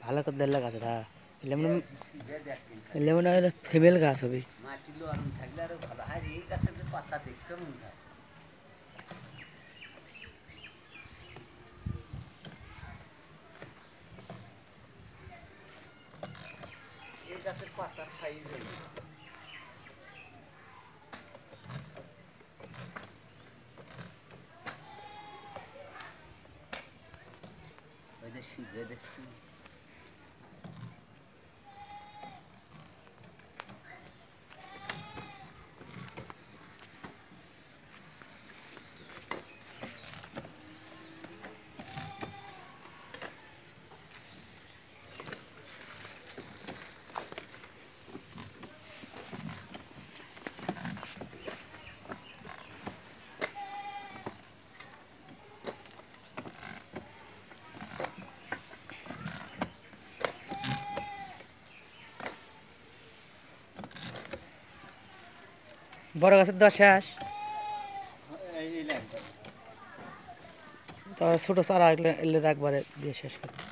ভালো করে দেড় গাছটা লেমন লেমন ফিমেল গাছ হবে এই গাছের পাতার সাইজ ওই যে শিখে দেখছি বড় গাছের দেওয়া শেষ তো ছোট চারা এলে একবারে দিয়ে শেষ করে